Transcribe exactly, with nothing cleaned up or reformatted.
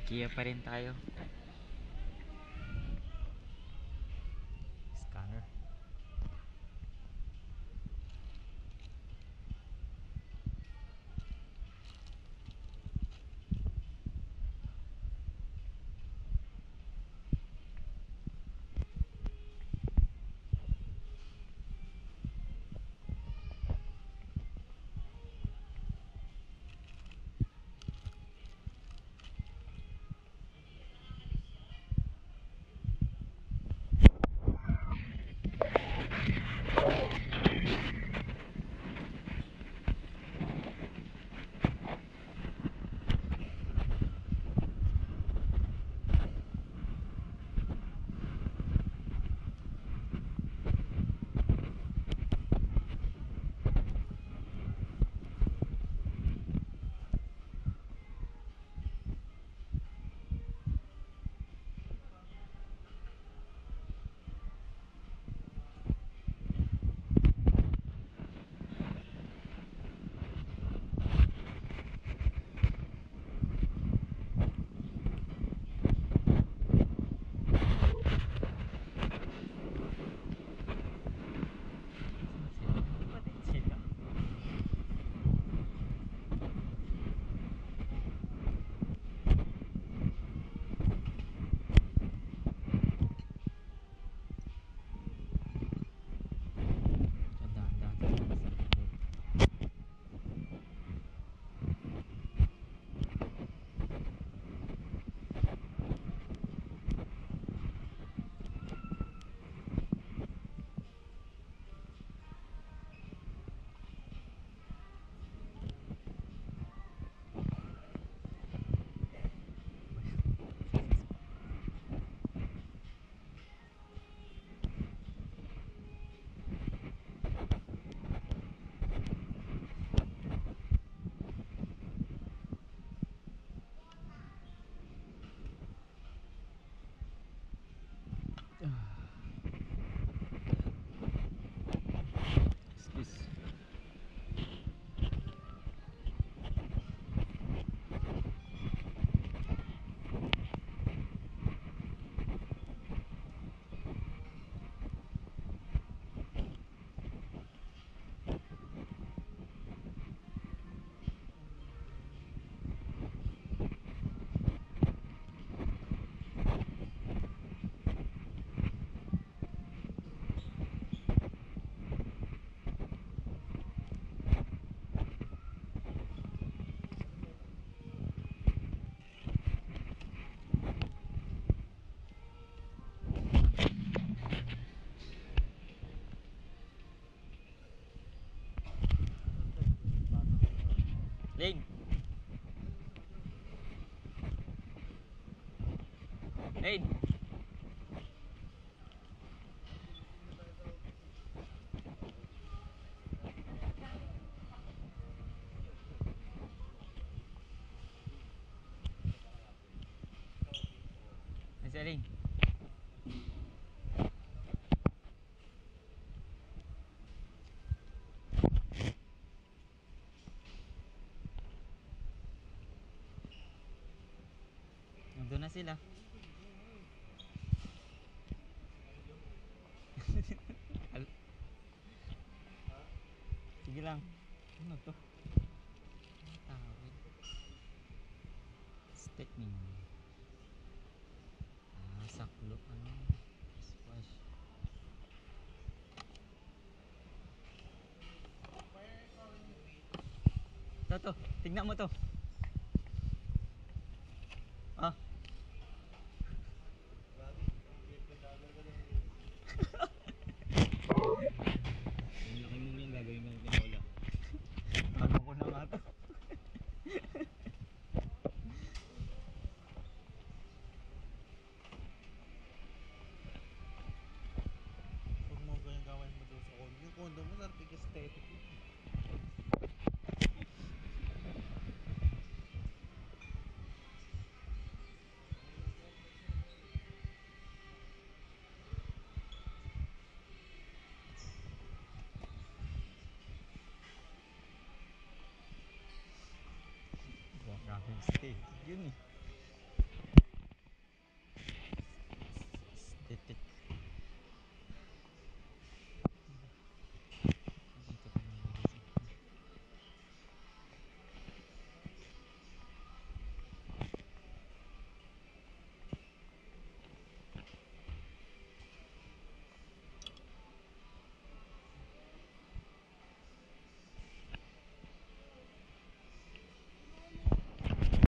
Kia pa rin tayo. Scanner. Excuse. Ling. Hey. Nasa Ling. Nandun na sila. Sige lang. Ano to? Ano tawag? Sticking. Ah, saklo. Ano? Squash. Ito to. Tignan mo to. Ah. Ang laki mo yung gagawin mo ng tinola. Ano ko na nga to. Huwag mo ganyan gawin mo doon sa condo. Yung condo mo, nartig aesthetic. Grabe stay. Yun eh.